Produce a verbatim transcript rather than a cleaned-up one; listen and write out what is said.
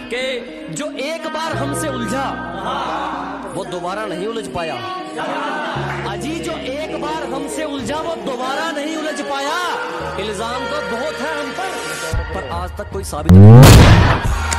कि जो एक बार हमसे उलझा वो दोबारा नहीं उलझ पाया। अजी जो एक बार हमसे उलझा वो दोबारा नहीं उलझ पाया। इल्जाम तो बहुत है हम पर, पर आज तक कोई साबित नहीं।